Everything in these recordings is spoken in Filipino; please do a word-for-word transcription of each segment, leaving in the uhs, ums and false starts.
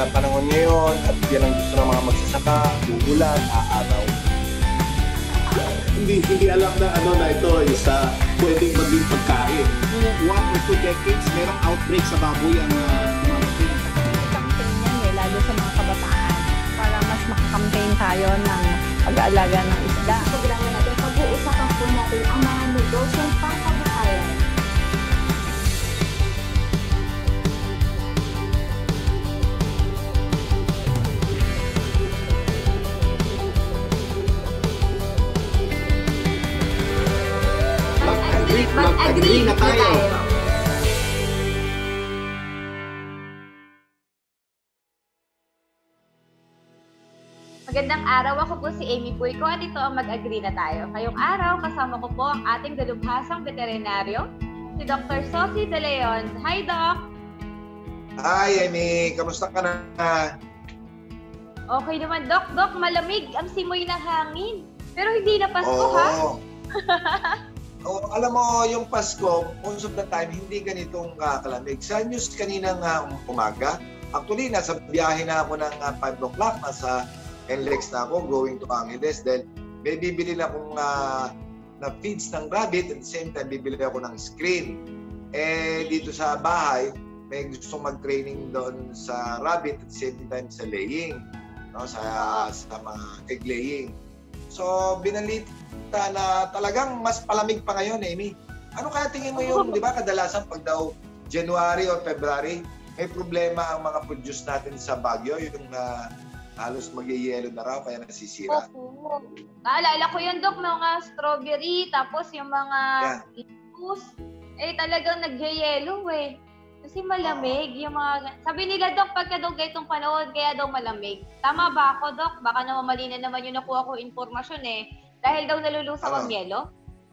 sa panahon ngayon at yan ang gusto ng mga magsasaka, uulan, aaraw. Hindi hindi alam na ano na ito is uh, pwedeng maging pagkain. One or two decades, merong outbreak sa baboy ang uh, campaign yan eh, lalo sa mga kabataan para mas makakampaign tayo ng pag-aalaga ng isda. Sa programa natin, pag-uusapan po natin ang mga negosyong pangkabuhayan. Mag-agree na tayo. Magandang araw, ako po si Amy Puyco at ito ang Mag-agree na tayo. Ngayong araw, kasama ko po ang ating dalubhasang veterinaryo, si Doctor Sophie De Leon. Hi, Doc! Hi, Amy! Kamusta ka na? Okay naman, Doc. Doc, malamig ang simoy ng hangin. Pero hindi na Pasko, Oo. ha? Oh, alam mo, yung Pasko, most of the time, hindi ganitong uh, kalamig. Sa news kanina nga umaga, actually, nasa biyahe na ako ng uh, five o'clock, nasa N L E X na ako, going to Angeles, dahil may bibili na akong uh, na feeds ng rabbit, at the same time, bibili ako ng screen. Eh, dito sa bahay, may gustong mag-training doon sa rabbit, at the same time sa laying, no? sa, sa mga egg laying. So, binalita na talagang mas palamig pa ngayon, Amy. Ano kaya tingin mo yung, di ba, kadalasan pag daw January or February, may problema ang mga produce natin sa Baguio, yung uh, halos mag-yelo na raw, kaya nasisira. Opo. Naalala ko yun, Doc, mga strawberry, tapos yung mga juice, eh talagang nag-yelo eh. Kasi malamig, yung mga... Sabi nila, Doc, pagka daw gaytong panahon, kaya daw malamig. Tama ba ako, Doc? Baka naman mali na naman yung nakuha ko informasyon eh. Dahil daw nalulusaw ang yelo?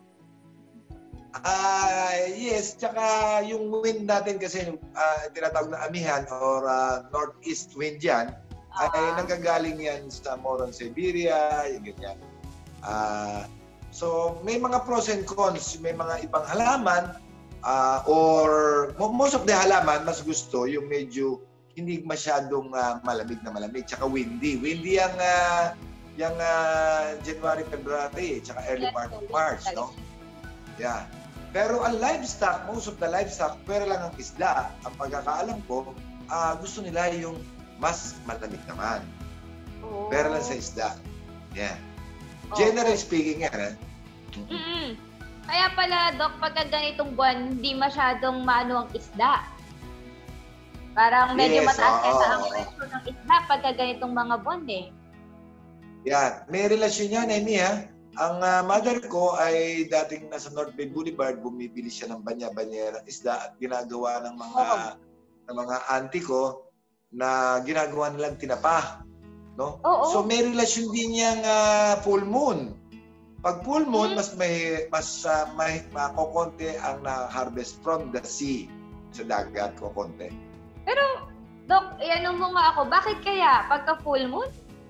Ah, uh, yes, tsaka yung wind natin kasi uh, tinatawag na amihan or uh, northeast wind yan, uh-huh. ay nanggagaling yan sa Moron Siberia, yung ganyan. Uh, so, may mga pros and cons, may mga ibang halaman uh, or most of the halaman, mas gusto yung medyo hindi masyadong uh, malamig na malamig, tsaka windy. Windy ang uh, yung uh, January, February, tsaka early part of March, no? Yeah. Pero ang livestock, most of the livestock, pero lang ang isda, ang pagkakaalam ko, uh, gusto nila yung mas malamig naman. Oh. Pero lang sa isda. Yeah. Generally oh. speaking yan, eh. Mm-hmm. Kaya pala, Doc, pagka ganitong buwan, hindi masyadong maano ang isda. Parang medyo yes, mataas oh, kaysa ang presyo ng isda pagka ganitong mga buwan, eh. Yeah, may relasyon yan, Amy, ha? Ang uh, mother ko ay dating nasa North Bay Boulevard, bumibili siya ng banya-banyerang isda at ginagawa ng mga oh. ng mga auntie ko na ginagawa nilang tinapa, no? Oh, oh. So may relasyon din yang uh, full moon. Pag full moon, hmm. mas may mas uh, may makokonte ang na-harvest from the sea, sa dagat ko konti. Pero Doc, ianong mo nga ako, bakit kaya pagka full moon?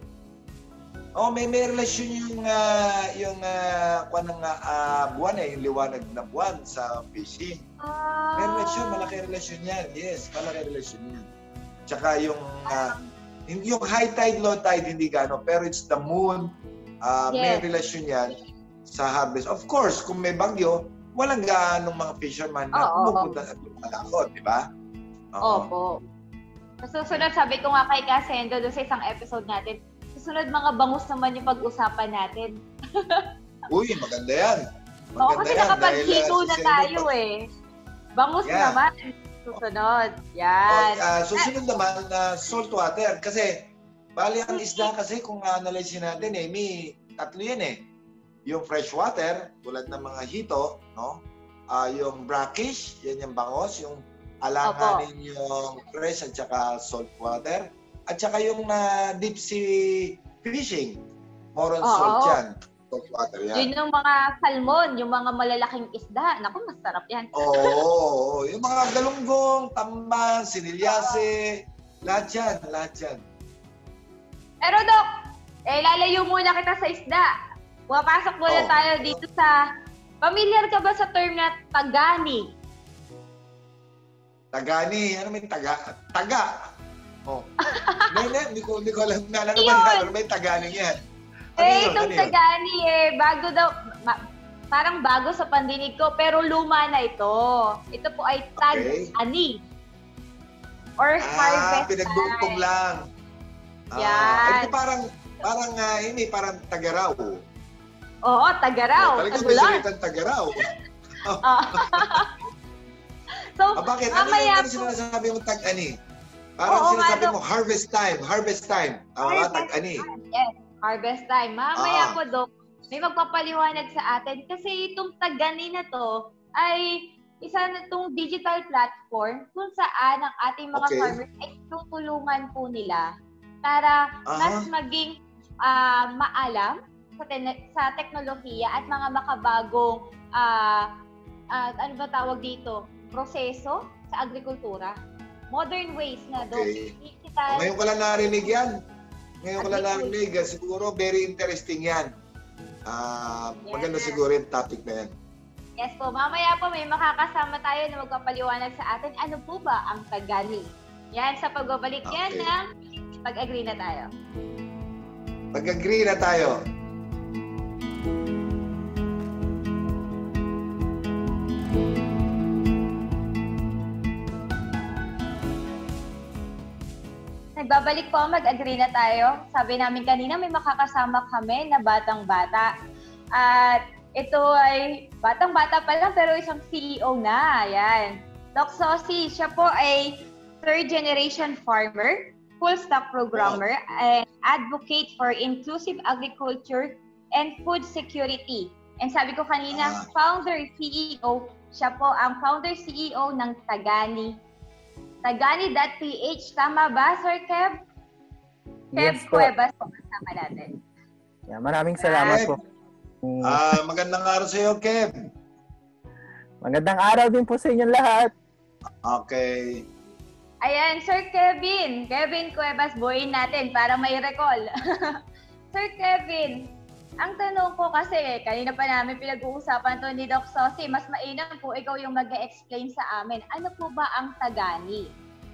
Oh, may may relasyon yung uh, yung uh, kuan ng uh, buwan eh, yung liwanag na buwan sa fishing. Ah. May relasyon, malaki relasyon yan. Yes, malaki relasyon yan. Tsaka yung uh, yung high tide, low tide hindi gaano, pero it's the moon. Uh, yes. May relasyon yan sa harvest. Of course, kung may bagyo, walang gaanong mga fisherman na pumupunta at lumalakot, di ba? Opo. Susunod, sabi ko nga kay Casendo doon sa isang episode natin, susunod mga bangus naman yung pag-usapan natin. Uy, maganda yan. Maganda Oo, kasi nakapag-hito na tayo pag... eh. Bangus yeah. naman. Susunod. Yan. O, uh, susunod naman na uh, salt water. Kasi, bali ang isda kasi kung analysin natin eh, may tatlo yan eh. Yung fresh water, tulad ng mga hito, no? Uh, yung brackish, yan yung bangos. Yung alanganin yung fresh at saka salt water. At saka yung uh, deep sea fishing, more on salt yan. Salt water yan. Yun yung mga salmon, yung mga malalaking isda. Naku, masarap yan. Oo, oh, yung mga galunggong, tamban, sinilyase, lahat yan, lahat yan. Pero Doc, eh, lalayo muna kita sa isda. Pumapasok muna oh. tayo dito sa, familiar ka ba sa term na tagani? Tagani? Ano may taga? Taga? Oh. Hindi, hindi ko, hindi ko alam na ano ba yan, ano ba yung Tagani yan? Ano eh, yun? itong Ano yun? Tagani eh, bago daw, ma- parang bago sa pandinig ko, pero luma na ito. Ito po ay Tag-ani. Or Ah, harvest pinagdugtong time. lang. Yan. Ah, ito parang, parang, uh, hindi, parang Tagaraw. Oo, Tagaraw. Oh, talagang may Tagulan. salitang Tagaraw. Oh. So, Ah, bakit? Ano mamaya yung po, sinasabi mong Tag-ani? Parang Oo, sinasabi ano? mo, harvest time, harvest time. Tama ba? Harvest Tag-ani. time. Yes, harvest time. Mamaya Ah. po, Dok, may magpapaliwanag sa atin kasi itong Tagani na to ay isa na itong digital platform kung saan ang ating mga Okay. farmers ay tutulungan po nila para Aha. mas maging ah, maalam sa, ten- sa teknolohiya at mga makabagong ah, ah, ano ba tawag dito? Proseso sa agrikultura. Modern ways na do. Okay. Digital. Ngayon ko lang narinig yan. Ngayon ko lang narinig. Siguro very interesting yan. Ah, maganda Yeah. siguro yung topic na yan. Yes po, mamaya po may makakasama tayo na magpapaliwanag sa atin ano po ba ang Tagani. Yan, sa pagbabalik yan Okay. ng pag-agree na tayo. Mag-agree na tayo. Nagbabalik po, mag-agree na tayo. Sabi namin kanina may makakasama kami na batang-bata. At ito ay batang-bata pa lang pero isang C E O na. Ayan. Doc Sosi, siya po ay third generation farmer, full stack programmer, and advocate for inclusive agriculture and food security. And sabi ko kanina, Ah. founder C E O, siya po ang founder C E O ng Tagani. Tagani dot p h, tama ba, Sir Kev? Kev Yes po. Cuevas po kasama natin. Yeah, maraming salamat Kev. po. Mm, Ah, magandang araw sa iyo, Kev. Magandang araw din po sa inyong lahat. Okay. Ayan, Sir Kevin. Kevin Cuevas, buuin natin para may recall. Sir Kevin, ang tanong ko kasi, kanina pa namin pinag-uusapan to ni Doc Sosi, mas mainam po ikaw yung mag-explain sa amin. Ano po ba ang Tagani?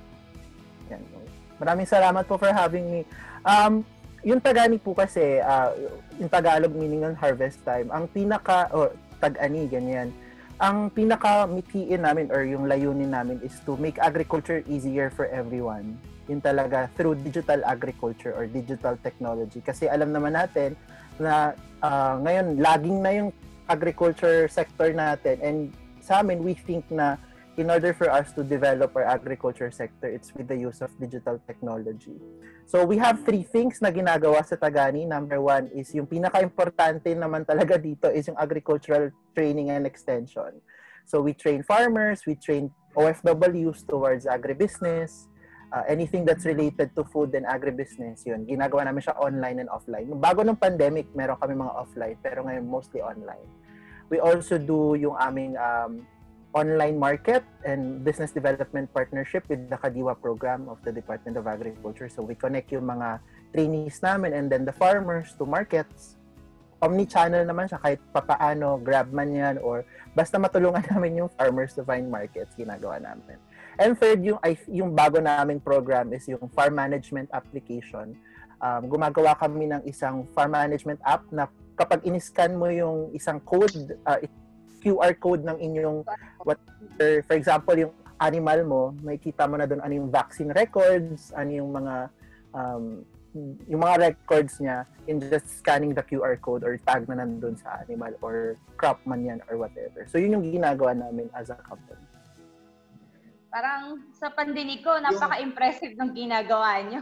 Yan. Maraming salamat po for having me. Um, yung Tagani po kasi, uh, yung Tagalog meaning ng harvest time, ang pinaka, or Tag-ani, ganyan, ang pinaka-mithiin namin or yung layunin namin is to make agriculture easier for everyone. Yun talaga, through digital agriculture or digital technology. Kasi alam naman natin na uh, ngayon, laging na yung agriculture sector natin. And sa amin, we think na in order for us to develop our agriculture sector, it's with the use of digital technology. So we have three things na ginagawa sa Tagani. Number one is yung pinaka-importante naman talaga dito is yung agricultural training and extension. So we train farmers, we train O F Ws towards agribusiness, uh, anything that's related to food and agribusiness, yun. Ginagawa namin siya online and offline. Bago ng pandemic, meron kami mga offline, pero ngayon mostly online. We also do yung aming um, online market and business development partnership with the Kadiwa program of the Department of Agriculture. So we connect yung mga trainees namin and then the farmers to markets. Omni-channel naman siya kahit papaano, grab man yan or basta matulungan namin yung farmers to find markets, ginagawa namin. And third, yung, yung bago naming program is yung farm management application. Um, gumagawa kami ng isang farm management app na kapag in-scan mo yung isang code, uh, Q R code ng inyong, what, for example, yung animal mo, makikita mo na doon ano yung vaccine records, ano yung mga, um, yung mga records niya in just scanning the Q R code or tag na nandun sa animal or crop man yan or whatever. So, yun yung ginagawa namin as a company. Parang sa pandinig ko, napaka-impressive ng ginagawa nyo.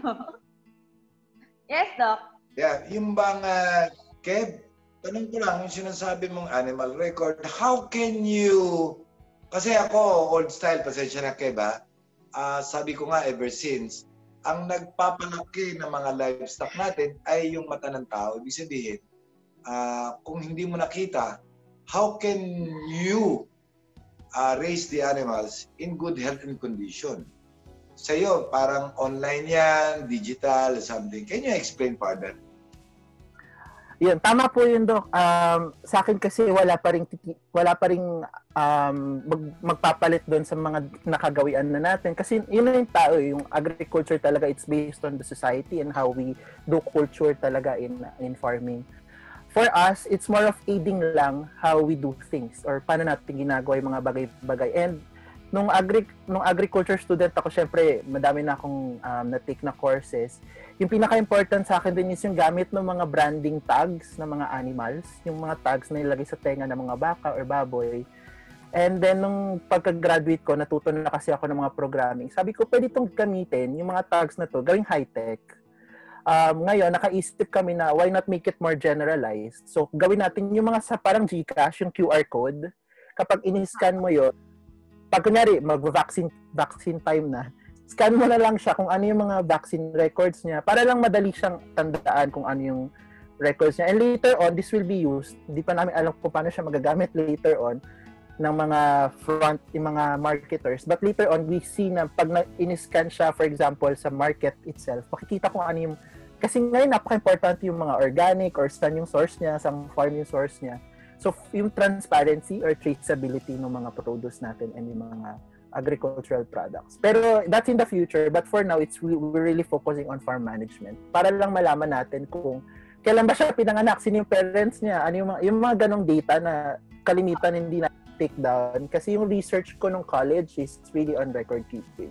Yes, Doc? Yeah, yung bang, uh, Kev, tanong ko lang, yung sinasabi mong animal record, how can you, kasi ako, old style, pasensya na Kev, ha? Uh, sabi ko nga, ever since, ang nagpapalaki ng mga livestock natin ay yung mata ng tao. Ibig sabihin, uh, kung hindi mo nakita, how can you uh, raise the animals in good health and condition? Sa'yo, parang online yan, digital, something. Can you explain further? Yun, tama po yun, Doc. Um, sa akin kasi wala pa ring, wala pa ring um, mag, magpapalit doon sa mga nakagawian na natin. Kasi yun na yung tao, yung agriculture talaga, it's based on the society and how we do culture talaga in, in farming. For us, it's more of aiding lang how we do things or paano natin ginagawa yung mga bagay-bagay. And nung, agri, nung agriculture student ako, syempre, madami na akong um, na-take na courses. Yung pinaka-important sa akin din is yung gamit ng mga branding tags ng mga animals, yung mga tags na nilagay sa tenga ng mga baka or baboy. And then, nung pagka-graduate ko, natuto na kasi ako ng mga programming. Sabi ko, pwede itong gamitin, yung mga tags na to, gawing high-tech. Um, ngayon, nakaisip kami na why not make it more generalized? So, gawin natin yung mga sa parang GCash, yung Q R code. Kapag in-scan mo yun, pag kunyari, mag-vaccine vaccine time na, scan mo na lang siya kung ano yung mga vaccine records niya para lang madali siyang tandaan kung ano yung records niya. And later on, this will be used. Hindi pa namin alam kung paano siya magagamit later on ng mga front, yung mga marketers. But later on, we see na pag in-scan siya, for example, sa market itself, makikita kung ano yung, kasi ngayon napaka-important yung mga organic or saan yung source niya, saan farm yung source niya. So, yung transparency or traceability ng mga produce natin and yung mga agricultural products. Pero that's in the future. But for now, it's re- we're really focusing on farm management. Para lang malaman natin kung kailan ba siya pinanganak, sino yung parents niya, ano yung mga, yung mga ganong data na kalimitan hindi na take down. Kasi yung research ko nung college is really on record keeping.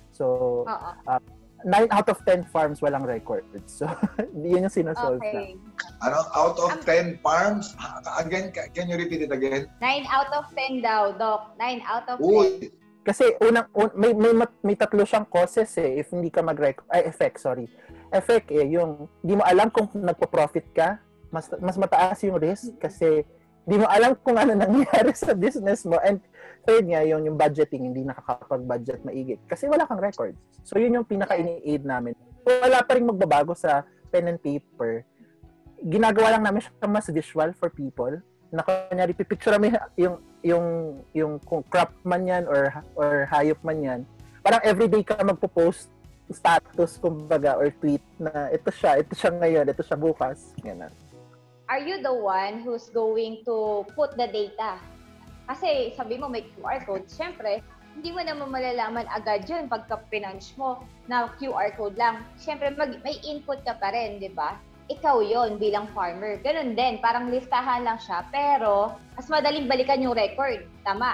So, uh, nine out of ten farms walang record. So, yun yung sinasolve okay. na. Ano, out of um, ten farms? Again, can you repeat it again? nine out of ten daw, Doc. nine out of Uy. ten. Kasi unang un, may, may may tatlo siyang causes eh if hindi ka mag-record ay effect sorry. Effect eh yung hindi mo alam kung nagpo-profit ka, mas mas mataas yung risk kasi hindi mo alam kung ano nangyayari sa business mo. And third nga yung yung budgeting, hindi nakakapag-budget maigi kasi wala kang records. So yun yung pinaka-ini-aid namin. Wala pa rin magbabago sa pen and paper. Ginagawa lang namin siya mas visual for people. Na kunyari pipicture mo yung yung yung kung crop man yan or or hayop man yan, parang everyday ka magpo-post status kumbaga or tweet na ito siya, ito siya ngayon, ito siya bukas, ganun. Are you the one who's going to put the data? Kasi sabi mo may Q R code, syempre hindi mo naman malalaman agad yun pagka pinunch mo na Q R code lang. Syempre mag, may input ka pa rin, di ba? Ikaw yon bilang farmer. Ganun din, parang listahan lang siya, pero mas madaling balikan yung record. Tama?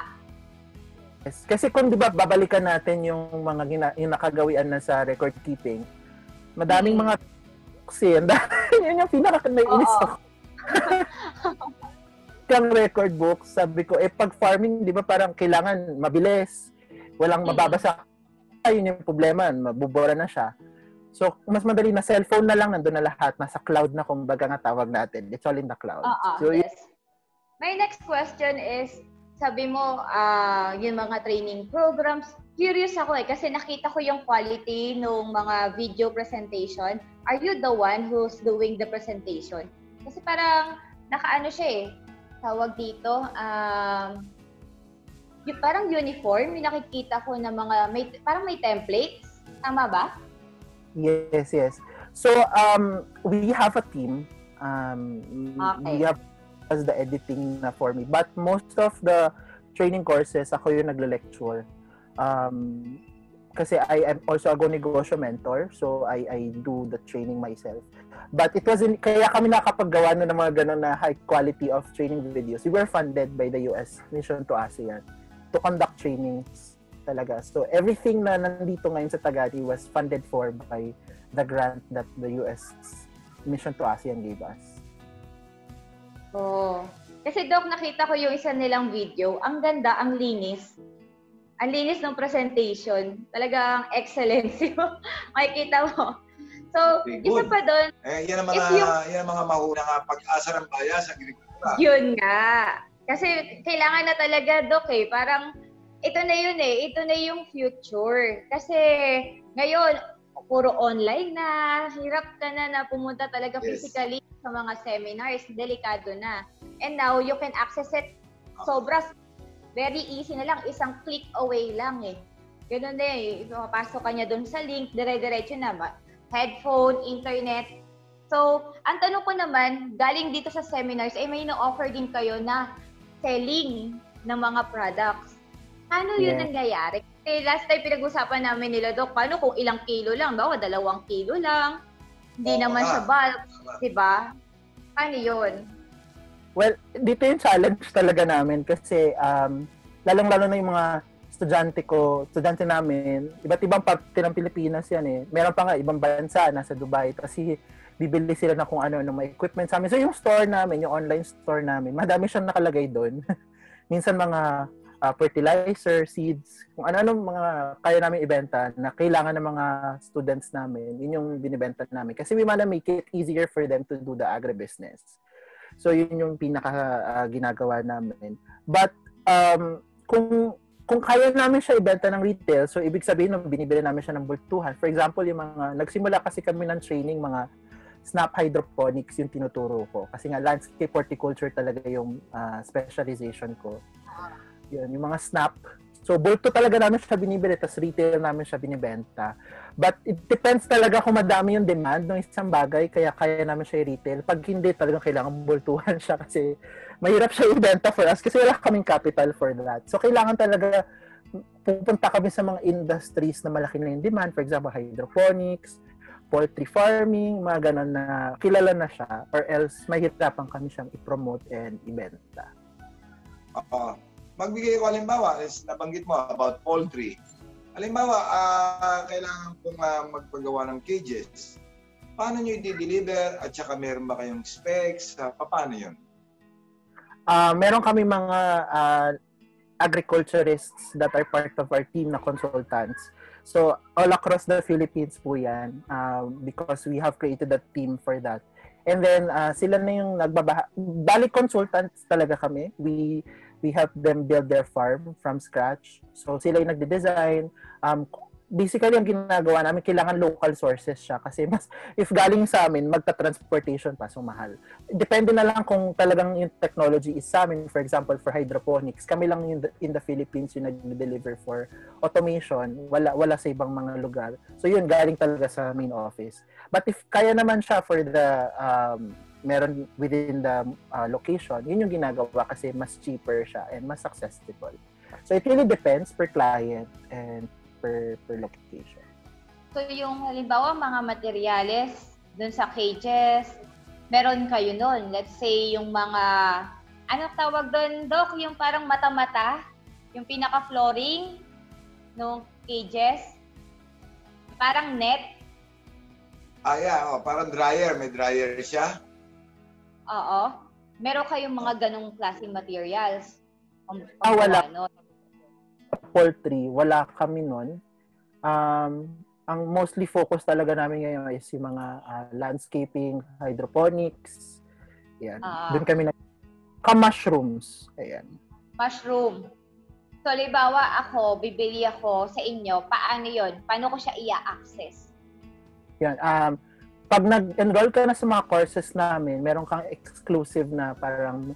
Yes. Kasi kung di ba babalikan natin yung mga gina, yung nakagawian na sa record keeping, madaming hmm. mga kasi yun yung pinaka-naiinis ako. Yung record books, sabi ko, eh pag farming, di ba parang kailangan mabilis, walang mababasa. Yun yung problema, mabubura na siya. So, mas madali na cellphone na lang, nandun na lahat. Nasa cloud na, kumbaga nga tawag natin. It's all in the cloud. Uh-uh, so, yes. My next question is, sabi mo, uh, yung mga training programs, curious ako eh, kasi nakita ko yung quality ng mga video presentation. Are you the one who's doing the presentation? Kasi parang, nakaano siya eh, tawag dito, um, yung parang uniform, yung nakikita ko na mga, may, parang may templates. Tama ba? Yes, yes. So, um, we have a team. Um, okay. We have as the editing na for me. But most of the training courses, ako yung nagle-lecture. Um, kasi I am also a Go Negosyo mentor. So, I I do the training myself. But it wasn't, kaya kami nakapaggawa na ng mga ganun na high quality of training videos. We were funded by the U S Mission to ASEAN to conduct trainings. Talaga. So, everything na nandito ngayon sa Tagari was funded for by the grant that the U S Mission to ASEAN gave us. Oh. Kasi, Doc, nakita ko yung isa nilang video. Ang ganda, ang linis. Ang linis ng presentation. Talagang excellence yung makikita mo. So, okay, isa pa doon. Eh, yan ang mga, yung, yan ang mga mahunang pag-asa ng bayan sa agrikultura. Yun nga. Kasi, kailangan na talaga, Doc, eh. Parang, ito na yun eh. Ito na yung future. Kasi ngayon, puro online na. Hirap ka na na pumunta talaga yes. physically sa mga seminars. Delikado na. And now, you can access it sobra. Very easy na lang. Isang click away lang eh. Ganun na eh. Papasok ka niya dun sa link. Dire-diretso na. Headphone, internet. So, ang tanong ko naman, galing dito sa seminars, eh may na-offer din kayo na selling ng mga products. Paano yun Yeah. nangyayari? Kasi last time pinag-usapan namin nila, Dok, paano kung ilang kilo lang? Baka dalawang kilo lang. Hindi Oo naman nga. siya bulk. Tama. Diba? Paano yun? Well, dito yung challenge talaga namin kasi um, lalong-lalo na yung mga estudyante ko, estudyante namin, iba't ibang parte ng Pilipinas yan eh. Meron pa nga ibang bansa, nasa Dubai. Kasi bibili sila na kung ano ng mga equipment sa amin. So yung store namin, yung online store namin, madami siyang nakalagay doon. Minsan mga uh, fertilizer, seeds, kung ano-ano mga kaya namin ibenta na kailangan ng mga students namin, yun yung binibenta namin. Kasi we wanna make it easier for them to do the agribusiness. So yun yung pinaka uh, ginagawa namin. But um, kung kung kaya namin siya ibenta ng retail, so ibig sabihin nung binibili namin siya ng bultuhan. For example, yung mga nagsimula kasi kami ng training, mga snap hydroponics yung tinuturo ko. Kasi nga landscape horticulture talaga yung uh, specialization ko. Yun, yung mga snap. So bulto talaga namin siya binibili, tapos retail namin siya binibenta. But it depends talaga kung madami yung demand ng isang bagay, kaya kaya namin siya i-retail. Pag hindi, talagang kailangan bultuhan siya kasi mahirap siya i-benta for us kasi wala kaming capital for that. So kailangan talaga pupunta kami sa mga industries na malaki na yung demand. For example, hydroponics, poultry farming, mga ganun na kilala na siya, or else mahirapan kami siyang i-promote and ibenta. Oo. Magbigay ko halimbawa, is nabanggit mo about poultry. Halimbawa, uh, kailangan kong uh, magpagawa ng cages. Paano nyo i-deliver at saka meron ba kayong specs? Uh, paano yun? Uh, meron kami mga uh, agriculturists that are part of our team na consultants. So, all across the Philippines po yan uh, because we have created a team for that. And then, uh, sila na yung nagbabaha. Bali consultants talaga kami. We we help them build their farm from scratch. So, sila yung nagde-design. Um, basically, ang ginagawa namin, kailangan local sources siya. Kasi mas, if galing sa amin, magta-transportation pa, so mahal. Depende na lang kung talagang yung technology is sa amin. For example, for hydroponics, kami lang in the, in the Philippines yung nag-deliver for automation. Wala, wala sa ibang mga lugar. So, yun, galing talaga sa main office. But if kaya naman siya for the um, meron within the uh, location, yun yung ginagawa kasi mas cheaper siya and mas accessible. So it really depends per client and per per location. So yung halimbawa mga materyales dun sa cages, meron kayo nun. Let's say yung mga, ano tawag dun, Doc? Yung parang mata-mata, yung pinaka-flooring ng cages, parang net. Ah, yeah. Oh, parang dryer. May dryer siya. Oo. Meron kayong mga ganong klaseng materials. Pang, Ah, wala. Ano. Poultry, wala kami nun. Um, ang mostly focus talaga namin ngayon is yung mga uh, landscaping, hydroponics. Yan. Ah. Doon kami na ka-mushrooms. Ayan. Mushroom. So, halimbawa ako, bibili ako sa inyo, paano yon? Paano ko siya i-access? Yan. Um, pag nag-enroll ka na sa mga courses namin, meron kang exclusive na parang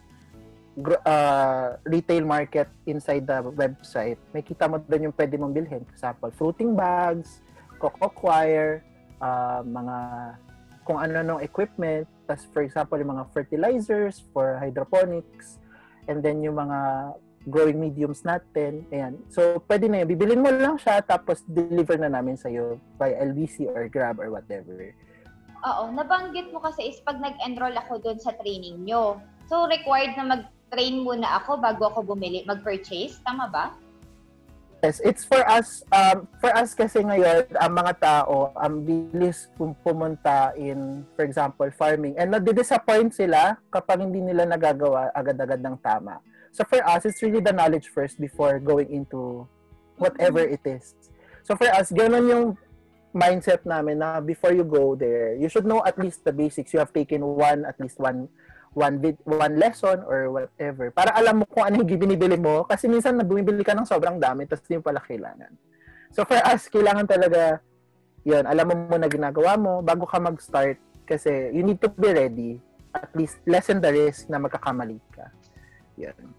uh, retail market inside the website. May kita mo doon yung pwede mong bilhin. For example, fruiting bags, coco coir, uh, mga kung ano-ano equipment. Tas for example, yung mga fertilizers for hydroponics. And then yung mga growing mediums natin. Ayan. So, pwede na yun. Bibilin mo lang siya tapos deliver na namin sa'yo by L B C or Grab or whatever. Oo, nabanggit mo kasi is pag nag-enroll ako doon sa training nyo. So, required na mag-train muna ako bago ako bumili, mag-purchase. Tama ba? Yes, it's for us. Um, for us kasi ngayon, ang mga tao, ang bilis pum- pumunta in, for example, farming. And nadi-disappoint sila kapag hindi nila nagagawa agad-agad ng tama. So for us, it's really the knowledge first before going into whatever it is. So for us, ganun yung mindset namin na before you go there, you should know at least the basics. You have taken one, at least one one vid, one lesson or whatever. Para alam mo kung ano yung binibili mo. Kasi minsan bumibili ka ng sobrang dami tapos hindi mo pala kailangan. So for us, kailangan talaga yun, alam mo muna ginagawa mo bago ka mag-start. Kasi you need to be ready. At least lessen the risk na magkakamali ka. Yun.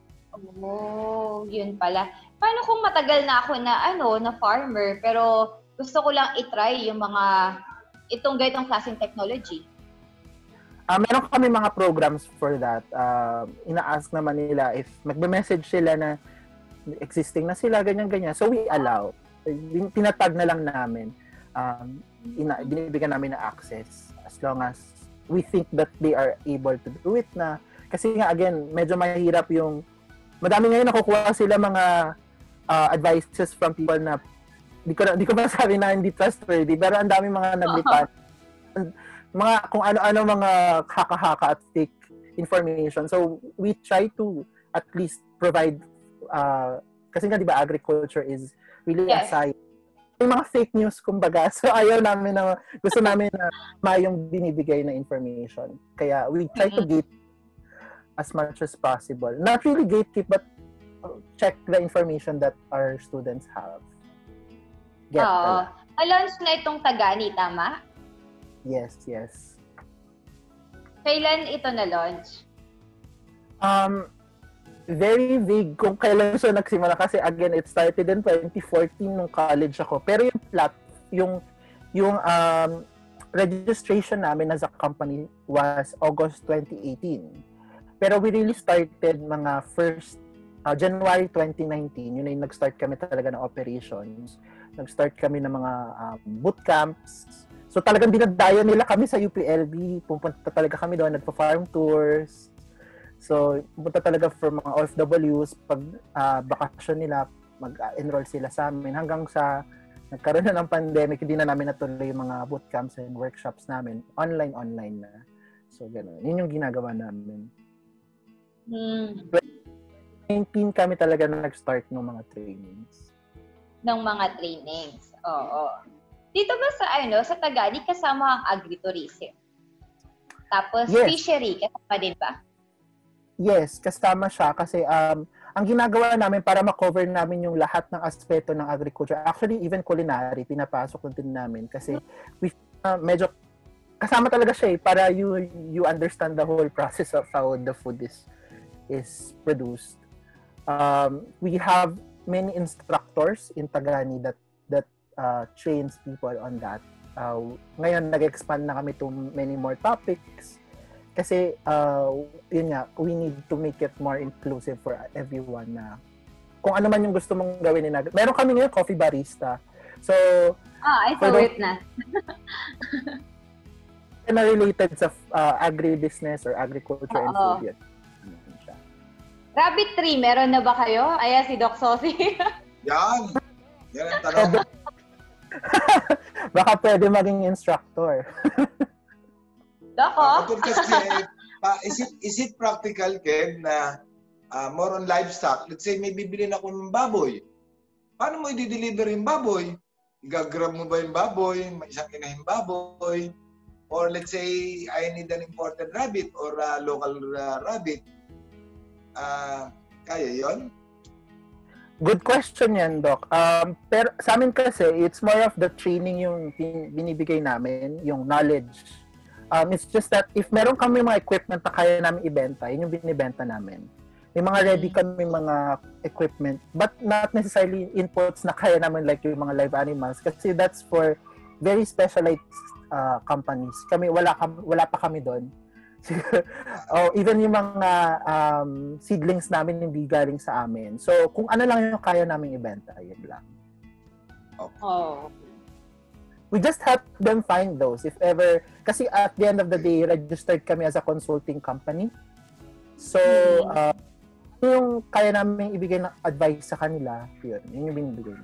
Oh, yun pala. Paano kung matagal na ako na ano, na farmer, pero gusto ko lang i-try yung mga itong ganitong klaseng technology? Uh, meron kami mga programs for that. Uh, ina-ask naman nila if magbe-message sila na existing na sila, ganyan-ganyan. So, we allow. Tinatag na lang namin. Um, ina- binibigyan namin na access as long as we think that they are able to do it na. Kasi nga, again, medyo mahirap yung madami ngayon nakukuha sila mga uh, advices from people na di ko, di ko masabi na hindi trustworthy, pero ang dami mga naglipat. Uh-huh. Mga kung ano-ano mga haka-haka at fake information. So, we try to at least provide, uh, kasi nga, di ba, agriculture is really yes. a science. May mga fake news, kumbaga. So, ayaw namin na, gusto namin na mayong binibigay na information. Kaya, we try to gate as much as possible. Not really gatekeep, but check the information that our students have. Get Oo. Na-launch na itong Tagani, tama? Yes, yes. Kailan ito na-launch? Um, very vague kung kailan siya nagsimula kasi again, it started in twenty fourteen nung college ako. Pero yung plat, yung yung um, registration namin as a company was August twenty eighteen. Pero we really started mga first uh, January twenty nineteen. Yun na yung nag-start kami talaga ng operations. Nag-start kami ng mga uh, bootcamps. So talagang dinadayo nila kami sa U P L B. Pupunta talaga kami doon, nagpa-farm tours. So pupunta talaga for mga O F Ws. Pag uh, bakasyon nila, mag-enroll sila sa amin. Hanggang sa nagkaroon na ng pandemic, hindi na namin natuloy yung mga bootcamps and workshops namin. Online, online na. So gano'n. Yun yung ginagawa namin. Hmm. twenty nineteen kami talaga na nag-start ng mga trainings. Ng mga trainings. Oo. Dito ba sa ano, sa Tagani kasama ang agritourism? Tapos yes. fishery kasama din ba? Yes, kasama siya kasi um ang ginagawa namin para ma-cover namin yung lahat ng aspeto ng agriculture. Actually, even culinary pinapasok din namin kasi we uh, medyo kasama talaga siya eh, para you you understand the whole process of how the food is is produced. Um we have many instructors in Tagani that that Uh, trains people on that. Uh, ngayon, nag-expand na kami to many more topics kasi, uh, yun nga, we need to make it more inclusive for everyone na kung ano man yung gusto mong gawin in agri- meron kami ngayon, coffee barista. So, ah, I saw it na. na related sa uh, agribusiness or agriculture and food yun. Rabbit tree, meron na ba kayo? Ayan, si Doc Sophie. Yan! Yan ang tanong. Baka pwede maging instructor. Dako? Uh, kasi, uh, is, it, is it practical, Kev, na uh, more on livestock? Let's say, may bibilin ako ng baboy. Paano mo i-deliver yung baboy? Igagrab mo ba yung baboy? May isang inahing baboy? Or let's say, I need an imported rabbit or uh, local uh, rabbit. Uh, kaya yon? Good question yan, Doc. Um, pero sa amin kasi, it's more of the training yung binibigay namin, yung knowledge. Um, it's just that if meron kami mga equipment na kaya namin ibenta, yun yung binibenta namin. May mga ready kami mga equipment, but not necessarily inputs na kaya namin like yung mga live animals kasi that's for very specialized uh, companies. Kami, wala, wala pa kami doon. Oh, even yung mga um, seedlings namin hindi galing sa amin. So, kung ano lang yung kaya namin ibenta, yun lang. Okay. Oh. We just help them find those. If ever, kasi at the end of the day, registered kami as a consulting company. So, uh, yung kaya namin ibigay ng advice sa kanila, yun, yun yung binibigay.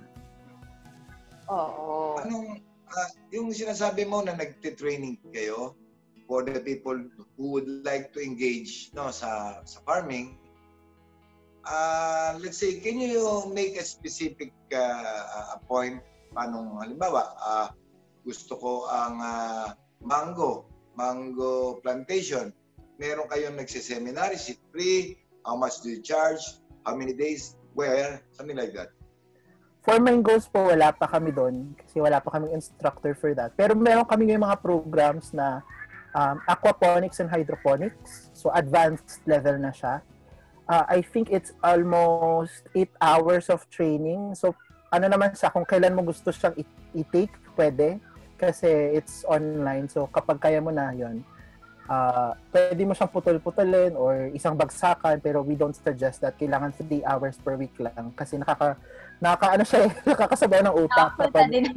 Oo. Anong, uh, yung sinasabi mo na nagtitraining kayo, for the people who would like to engage no sa sa farming, uh, let's say, can you make a specific uh, a point? Paano, halimbawa, uh, gusto ko ang uh, mango, mango plantation. Meron kayong nagsiseminar, is it free? How much do you charge? How many days? Where? Something like that. For mangoes po, wala pa kami doon kasi wala pa kaming instructor for that. Pero meron kami yung mga programs na Um, aquaponics and hydroponics. So, advanced level na siya. Uh, I think it's almost eight hours of training. So, ano naman siya, kung kailan mo gusto siyang i-take, pwede. Kasi it's online. So, kapag kaya mo na yon, uh, pwede mo siyang putol-putulin or isang bagsakan, pero we don't suggest that kailangan three hours per week lang kasi nakaka nakaka ano siya, nakakasabaw ng utak kapag din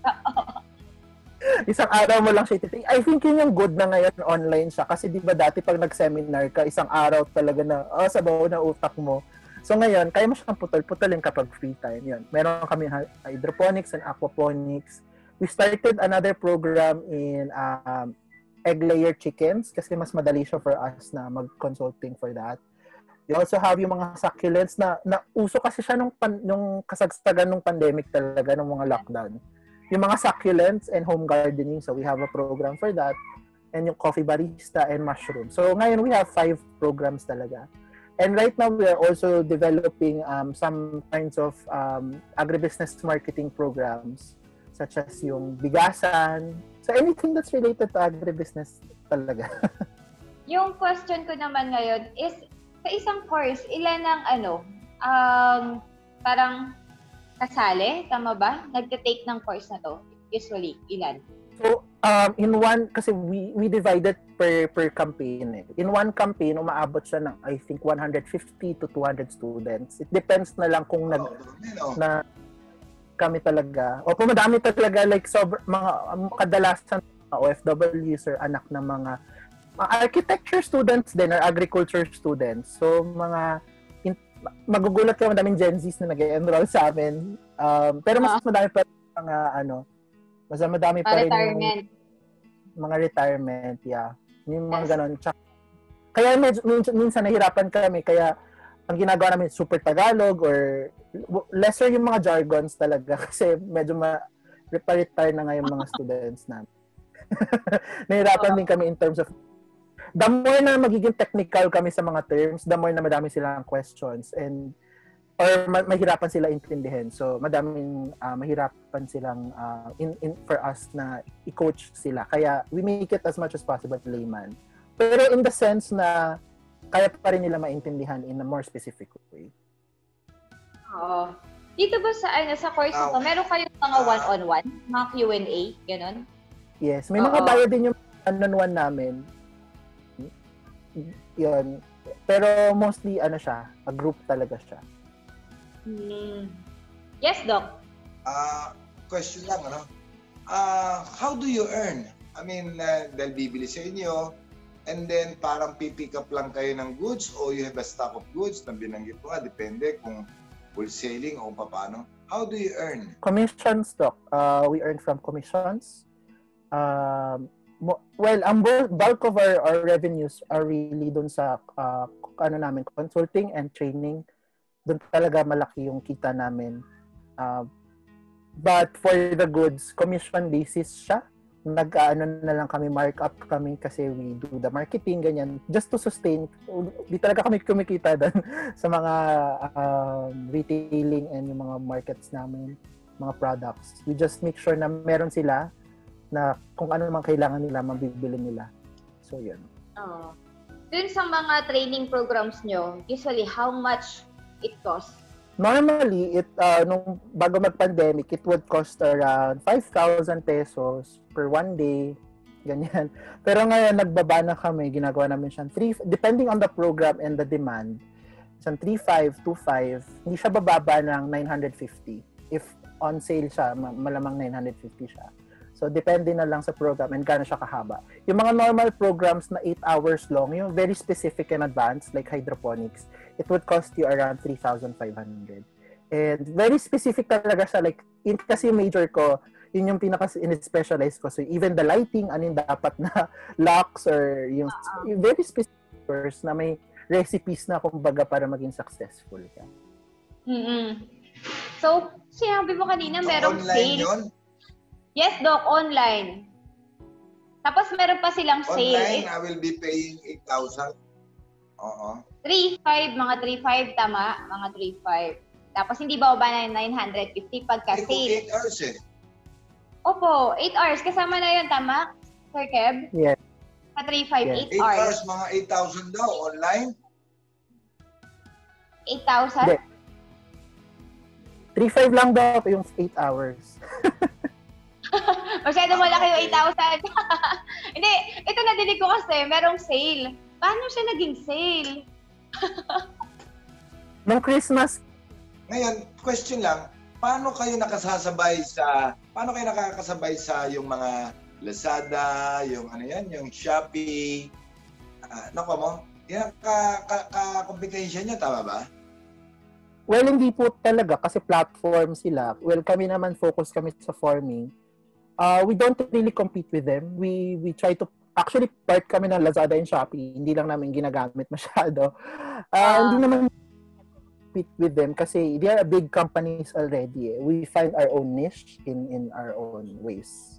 isang araw mo lang siya ititik. I think yun yung good na ngayon online siya kasi di ba dati pag nag-seminar ka, isang araw talaga na oh, sabaw na utak mo. So ngayon, kaya mo siyang putol-putulin kapag free time. Yun. Meron kami hydroponics and aquaponics. We started another program in um, egg layer chickens kasi mas madali siya for us na mag-consulting for that. We also have yung mga succulents na, na uso kasi siya nung, pan, nung kasagsagan ng pandemic talaga, ng mga lockdown. Yung mga succulents and home gardening. So we have a program for that. And yung coffee barista and mushroom. So ngayon we have five programs talaga. And right now we are also developing um, some kinds of um, agribusiness marketing programs such as yung bigasan. So anything that's related to agribusiness talaga. Yung question ko naman ngayon is, sa isang course, ilan ang ano, um, parang kasali, tama ba? Nagte-take ng course na to, usually, ilan? So, um, in one, kasi we, we divided per per campaign eh. In one campaign, umaabot siya ng, I think, one hundred fifty to two hundred students. It depends na lang kung nag, oh, na kami talaga. O kung madami talaga, like, sobr, mga um, kadalasan O F Ws or anak ng mga, mga architecture students din or agriculture students. So, mga magugulat ka, madaming Gen Zs na nag-enroll sa amin. Um, pero mas madami pa rin mga ano, mas madami pa rin retirement. Yung mga retirement, yeah. Yung mga yes. Ganon. Tsaka, kaya medyo, minsan, minsan nahirapan kami, kaya ang ginagawa namin super Tagalog or lesser yung mga jargons talaga kasi medyo ma-retire na nga yung mga students namin. Nahirapan din kami in terms of the more na magiging technical kami sa mga terms, the more na madami silang questions and or ma- mahirapan sila intindihin. So, madaming uh, mahirapan silang uh, in, in for us na i-coach sila. Kaya, we make it as much as possible layman. Pero in the sense na kaya pa rin nila maintindihan in a more specific way. Oo. Dito ba sa, ano, sa course na to, meron kayong mga one-on-one, mga Q and A, gano'n? Yes. May mga bio din yung one-on-one namin. Yun. Pero mostly, ano siya, a group talaga siya. Hmm. Yes, Doc. Uh, question lang, ano? Uh, how do you earn? I mean, uh, dahil bibili sa inyo, and then parang pipick up lang kayo ng goods o you have a stock of goods na binanggit ko, depende kung wholesaling o paano. How do you earn? Commissions, Doc. Uh, we earn from commissions. Um, well, ang bulk of our, our revenues are really dun sa uh, ano namin, consulting and training. Dun talaga malaki yung kita namin. Uh, but for the goods, commission basis siya. Nag-ano na lang kami, markup kami kasi we do the marketing, ganyan. Just to sustain. Di talaga kami kumikita doon sa mga um, retailing and yung mga markets namin, mga products. We just make sure na meron sila na kung ano naman kailangan nila, mabibili nila. So, yun. Oh. Dun sa mga training programs nyo, usually, how much it costs? Normally, it uh, nung bago mag-pandemic, it would cost around five thousand pesos per one day. Ganyan. Pero ngayon, nagbaba na kami. Ginagawa namin siyang three, depending on the program and the demand, siyang three five, two five. Hindi siya bababa ng nine hundred fifty. If on sale siya, malamang nine hundred fifty siya. So, depende na lang sa program and gaano siya kahaba. Yung mga normal programs na eight hours long, yung very specific and advanced, like hydroponics, it would cost you around three thousand five hundred. And very specific talaga siya. Like, in, kasi yung major ko, yun yung pinaka-specialize ko. So, even the lighting, ano yung dapat na locks or yung, yung very specific course na may recipes na kumbaga para maging successful ka. Mm-hmm. So, sinabi mo kanina merong online sale. Yun? Yes, Doc, online. Tapos meron pa silang sale. Online, I will be paying eight thousand. Oo. three five, mga three five, tama? Mga three five. Tapos hindi bababa na nine hundred fifty pagka Eh, kung sale. eight hours eh. Opo, eight hours. Kasama na yun, tama? Sir Kev? Yes. Sa three five, Yes. eight eight hours. hours, mga eight thousand daw, online. eight thousand? Hindi. three five lang daw yung eight hours. Masyado malaki yung eight thousand. Hindi, ito nadinig ko kasi, merong sale. Paano siya naging sale? Nung Christmas. Ngayon, question lang, paano kayo nakasasabay sa, paano kayo nakakasabay sa yung mga Lazada, yung ano yan, yung Shopee, uh, nako mo, yan ka-competition nyo, tama ba? Well, hindi po talaga kasi platform sila. Well, kami naman focus kami sa farming. Uh, we don't really compete with them. We we try to, actually part kami ng Lazada and Shopee. Hindi lang namin ginagamit masyado. Uh, uh, hindi naman compete with them kasi they are big companies already. Eh. We find our own niche in in our own ways.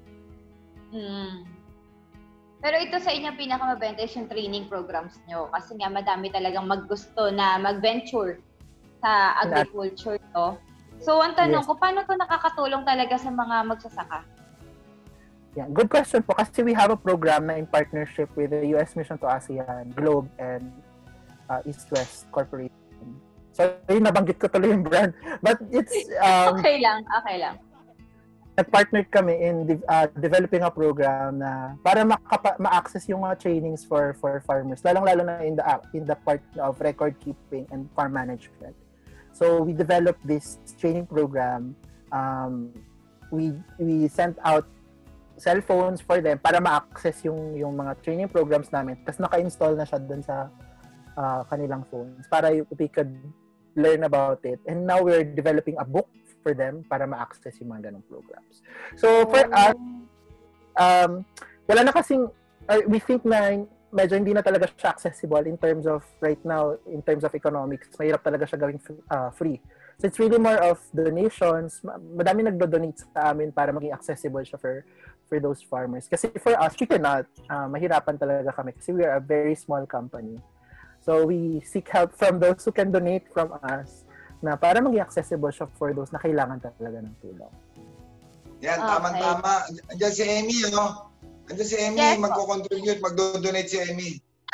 Hmm. Pero ito sa inyo pinakamabenta is yung training programs nyo kasi nga madami talagang maggusto na mag-venture sa agriculture to. So, ang tanong yes. ko, paano to nakakatulong talaga sa mga magsasaka? Yeah, good question po kasi we have a program na in partnership with the U S Mission to ASEAN, Globe, and uh, East West Corporation. So, yun, nabanggit ko tuloy yung brand. But it's... Um, okay lang, okay lang. Nag-partner kami in de- uh, developing a program na para makapa- ma-access yung mga trainings for for farmers, lalong-lalo na in the in the part of record keeping and farm management. So we developed this training program. Um, we we sent out cell phones for them para ma-access yung yung mga training programs namin. Tapos naka-install na siya dun sa uh, kanilang phones para we could learn about it. And now we're developing a book for them para ma-access yung mga ganong programs. So for us, um, wala na kasing, uh, we think na medyo hindi na talaga siya accessible in terms of right now, in terms of economics, mahirap talaga siya gawing uh, free. So it's really more of donations. Madami nagdo-donate sa amin para maging accessible siya for for those farmers. Kasi for us, we cannot. Uh, mahirapan talaga kami kasi we are a very small company. So we seek help from those who can donate from us na para maging accessible siya for those na kailangan talaga ng tulong. Yan, okay. Tamang-tama. Andiyan si Amy, ano? Andiyan si Amy, yes, magko-contribute, magdo-donate si Amy.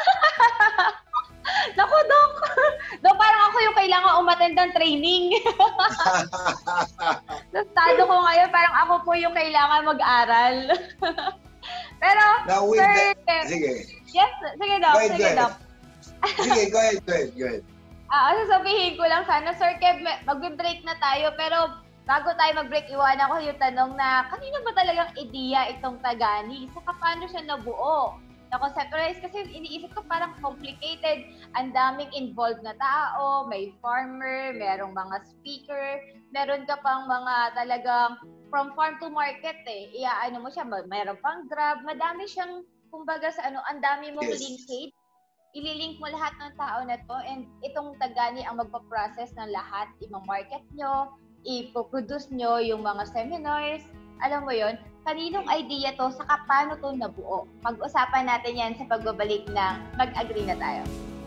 Naku, Dok! Dok, parang ako yung kailangan umattend ng training. Sa estado ko ngayon, parang ako po yung kailangan mag-aral. Pero, Now, with sir... The... Sige. Yes, sige, Dok. Ahead, sige, Dok. Sige, go ahead, go ahead, go ahead. Ah, sasabihin ko lang sana, Sir Kev, mag-break na tayo, pero bago tayo mag-break, iwanan ko yung tanong na, kanino ba talagang ideya itong Tagani? Saka paano siya nabuo? Na-conceptualize kasi iniisip ko parang complicated. Ang daming involved na tao, may farmer, merong mga speaker, meron ka pang mga talagang from farm to market eh. Iaano mo siya, meron pang grab, madami siyang, kumbaga sa ano, ang dami mong yes. linkage. Ililink mo lahat ng tao na to and itong Tagani ang magpa-process ng lahat. I-market nyo, ipoproduce nyo yung mga seminars. Alam mo yon, kaninong idea to, saka paano to nabuo? Pag-usapan natin yan sa pagbabalik ng Mag-Agree na tayo.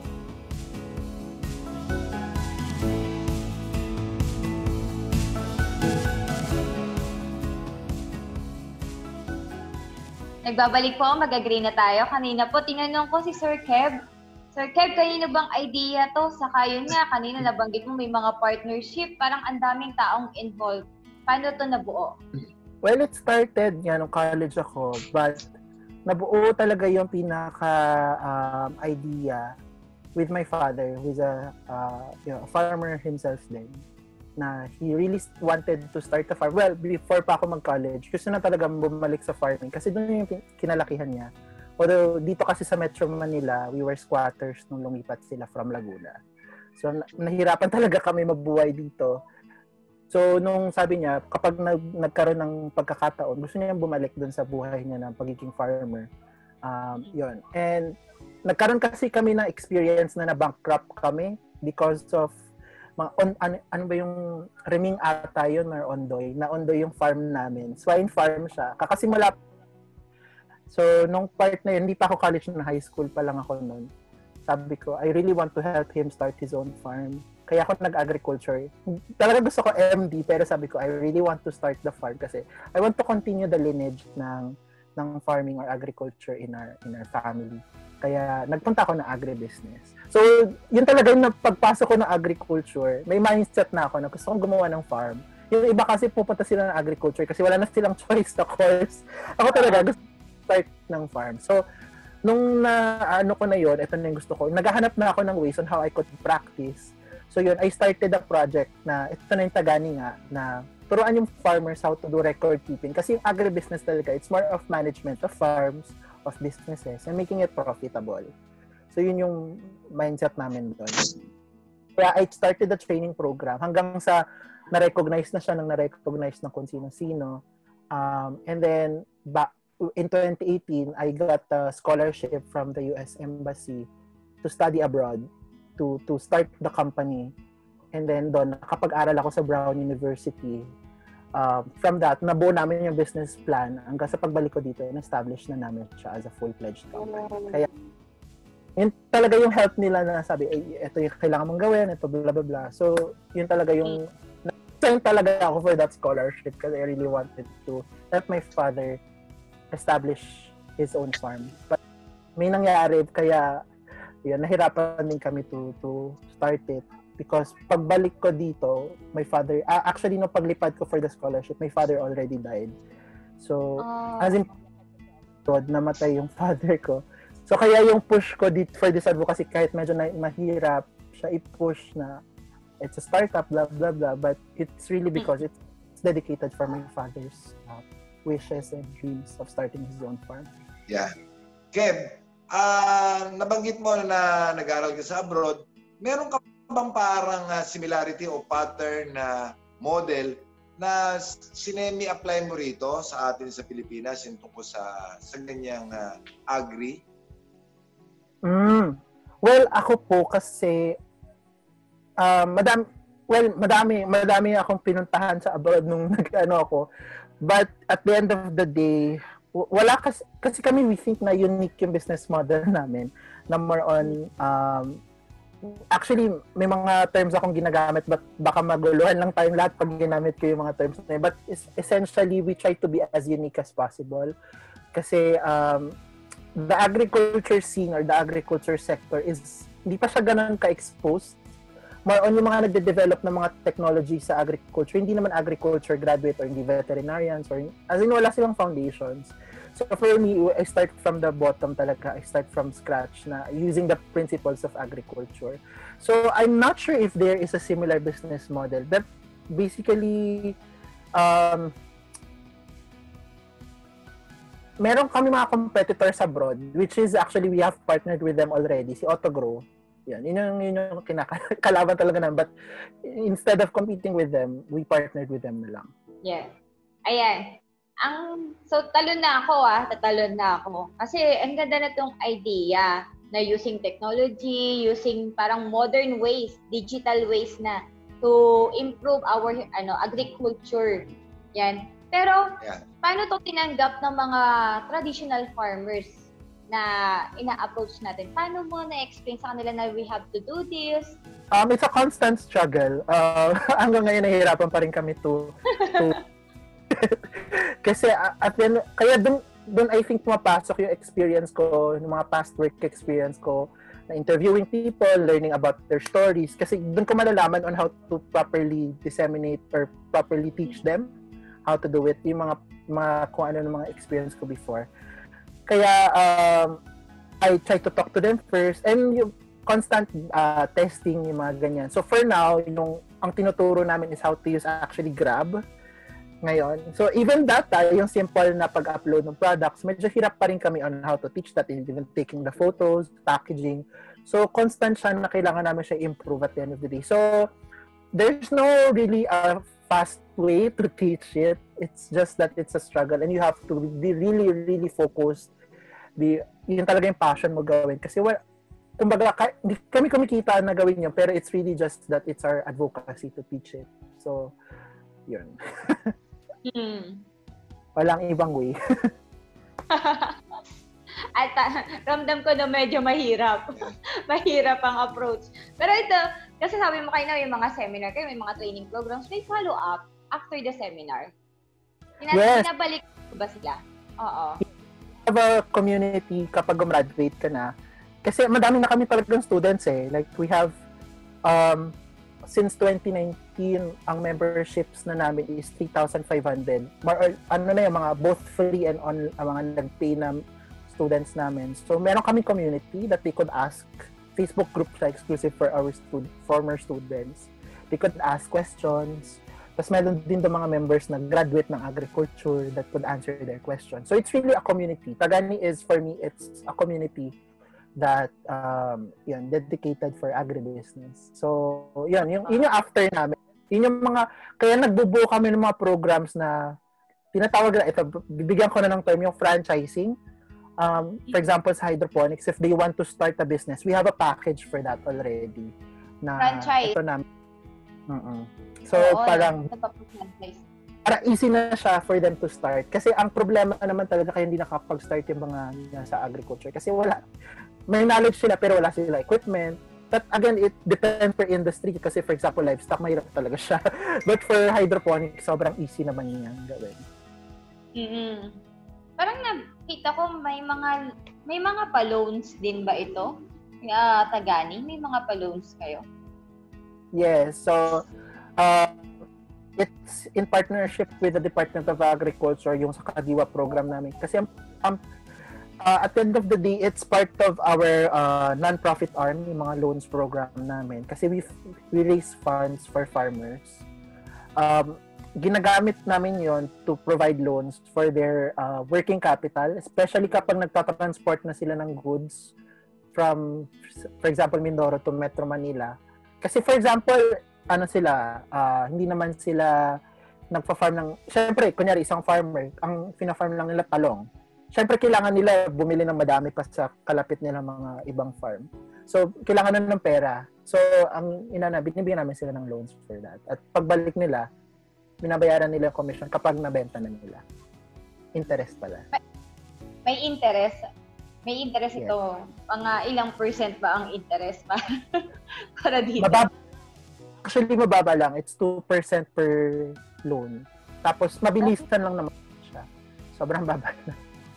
Nagbabalik po, Mag-Agree na tayo. Kanina po, tinanong ko si Sir Kev, Sir Kev, kanino bang idea to? Saka yun nga, kanina nabanggit mo may mga partnership, parang ang daming taong involved. Paano to nabuo? Well, it started nga nung college ako, but nabuo talaga yung pinaka-idea um, with my father, who's a uh, you know, farmer himself din, na he really wanted to start a farm. Well, before pa ako mag-college, gusto na talaga bumalik sa farming kasi doon yung kinalakihan niya. Although dito kasi sa Metro Manila, we were squatters nung lumipat sila from Laguna. So nahirapan talaga kami magbuhay dito. So nung sabi niya, kapag nag, nagkaroon ng pagkakataon, gusto niya bumalik dun sa buhay niya ng pagiging farmer. Um, yun. And nagkaroon kasi kami ng experience na na-bankrupt kami because of mga on, ano, ano ba yung Reming ata yun or Ondoy? Na Ondoy yung farm namin. Swine farm siya. Kakasimula. So, nung part na yun, hindi pa ako college na high school pa lang ako noon. Sabi ko, I really want to help him start his own farm. Kaya ako nag-agriculture. Talaga gusto ko M D, pero sabi ko, I really want to start the farm kasi I want to continue the lineage ng ng farming or agriculture in our in our family. Kaya nagpunta ako ng agribusiness. So, yun talaga yung pagpasok ko ng agriculture, may mindset na ako na gusto kong gumawa ng farm. Yung iba kasi pupunta sila ng agriculture kasi wala na silang choice na course. Ako talaga gusto start ng farm. So, nung na ano ko na yon, ito na yung gusto ko. Naghahanap na ako ng ways on how I could practice. So yun, I started a project na ito na yung Tagani nga na turuan yung farmers how to do record keeping. Kasi yung agribusiness talaga, it's more of management of farms, of businesses, and making it profitable. So yun yung mindset namin doon. Kaya I started the training program hanggang sa na-recognize na siya nang na-recognize na kung sino-sino. Um, and then, ba- in twenty eighteen, I got a scholarship from the U S Embassy to study abroad, to to start the company. And then doon, nakapag-aral ako sa Brown University. Uh, from that, nabuo namin yung business plan. Hanggang sa pagbalik ko dito, na-establish na namin siya as a full-fledged company. Kaya, yun talaga yung help nila na sabi, eh, ito yung kailangan mong gawin, ito blah blah blah. So, yun talaga yung, na-sign talaga ako for that scholarship because I really wanted to help my father establish his own farm. But may nangyari, kaya yun, nahirapan din kami to to start it. Because pagbalik ko dito, my father, uh, actually, no paglipad ko for the scholarship, my father already died. So, uh, as in, God, namatay yung father ko. So, kaya yung push ko dito for this advocacy, kahit medyo na, mahirap siya i-push na it's a startup, blah, blah, blah, but it's really because it's dedicated for my father's uh, wishes and dreams of starting his own farm. Yeah. Kev, uh, nabanggit mo na nag-aral ka sa abroad. Meron ka bang parang uh, similarity o pattern na model na sinemi-apply mo rito sa atin sa Pilipinas yung tungkol sa, sa ganyang uh, agri? Mm. Well, ako po kasi uh, madami, well, madami, madami akong pinuntahan sa abroad nung nag-ano ako. But at the end of the day, wala kasi, kasi kami we think na unique yung business model namin na more on um, actually may mga terms akong ginagamit but baka maguluhan lang tayong lahat pag ginamit ko yung mga terms na yun. But essentially we try to be as unique as possible kasi um, the agriculture scene or the agriculture sector is hindi pa siya ganun ka-exposed. More on yung mga nagde-develop ng mga technology sa agriculture, hindi naman agriculture graduate or hindi veterinarians or as in wala silang foundations. So for me, I start from the bottom talaga. I start from scratch na using the principles of agriculture. So I'm not sure if there is a similar business model. But basically, um, meron kami mga competitors abroad, which is actually we have partnered with them already, si Autogrow. Yan, yun yung, yun yung kinakalaban talaga namin. But instead of competing with them, we partnered with them na lang. Yes. Ayan. Ang, so, talon na ako ah. Tatalon na ako. Kasi ang ganda na tong idea na using technology, using parang modern ways, digital ways na to improve our ano agriculture. Yan. Pero, yeah. Paano to tinanggap ng mga traditional farmers na ina-approach natin? Paano mo na-explain sa kanila na we have to do this? Um, it's a constant struggle. Uh, hanggang ngayon, nahihirapan pa rin kami to... to kasi, uh, at then, kaya dun, dun I think pumapasok yung experience ko, yung mga past work experience ko, na interviewing people, learning about their stories. Kasi dun ko malalaman on how to properly disseminate or properly teach them how to do it. Yung mga, mga kung ano ng mga experience ko before. Kaya, um, I try to talk to them first and yung constant uh, testing, yung mga ganyan. So, for now, yung, ang tinuturo namin is how to use actually Grab ngayon. So, even that, uh, yung simple na pag-upload ng products, medyo hirap pa rin kami on how to teach that, even taking the photos, packaging. So, constant siya na kailangan namin siya improve at the end of the day. So, there's no really a fast way to teach it. It's just that it's a struggle and you have to be really, really focused. Di, yun talaga yung passion mo gawin. Kasi, well, kumbaga, hindi kami kumikita na gawin yun, pero it's really just that it's our advocacy to teach it. So, yun. hmm. Walang ibang way. At uh, ramdam ko na medyo mahirap. Mahirap ang approach. Pero ito, kasi sabi mo kayo na may mga seminar kayo, may mga training programs, may follow-up after the seminar. Pinat- yes. Pinabalik ba sila? Oo. Have a community kapag gumraduate ka na. Kasi madami na kami talagang students eh. Like we have, um, since twenty community, ang memberships na namin is three thousand five hundred. More or, ano na yung mga both free and on, ang mga nag-pay na students namin. So, meron kami community that they could ask, Facebook group siya exclusive for our stud- former students. They could ask questions. Tapos meron din the mga members na graduate ng agriculture that could answer their questions. So, it's really a community. Tagani is, for me, it's a community that um, yun, dedicated for agribusiness. So, yun, yung, yun yung after namin. Yun yung mga, kaya nagbubuo kami ng mga programs na tinatawag na, ito, bibigyan ko na ng term yung franchising. Um, for example, sa hydroponics, if they want to start a business, we have a package for that already. Na franchise. Ito na, uh-uh. So, Oo, parang, para easy na siya for them to start. Kasi ang problema naman talaga kaya hindi nakapag-start yung mga nasa agriculture. Kasi wala, may knowledge sila pero wala sila equipment. But again, it depends per industry. Kasi for example, livestock, mahirap talaga siya. But for hydroponics, sobrang easy naman yan gawin. Mm-hmm. Parang nakita ko may mga may mga pa-loans din ba ito? Uh, Tagani, may mga pa-loans kayo? Yes. So, uh, it's in partnership with the Department of Agriculture, yung sa Kadiwa program namin. Kasi um, uh, at the end of the day, it's part of our uh, non-profit arm, yung mga loans program namin. Kasi we we raise funds for farmers. Um, ginagamit namin yon to provide loans for their uh, working capital, especially kapag nagtatransport na sila ng goods from, for example, Mindoro to Metro Manila. Kasi for example, ano sila, uh, hindi naman sila nagpa-farm ng, syempre, kunyari isang farmer, ang fina-farm lang nila talong. Syempre, kailangan nila bumili ng madami pa sa kalapit nila mga ibang farm. So, kailangan na ng pera. So, ang inana, binibigyan namin sila ng loans for that. At pagbalik nila, binabayaran nila yung commission kapag nabenta na nila. Interest pala. May, may interest. May interest yes. ito. Mga ilang percent ba ang interest para, para dito? Mababa. Actually, mababa lang. It's two percent per loan. Tapos, mabilisan lang naman siya. Sobrang baba na.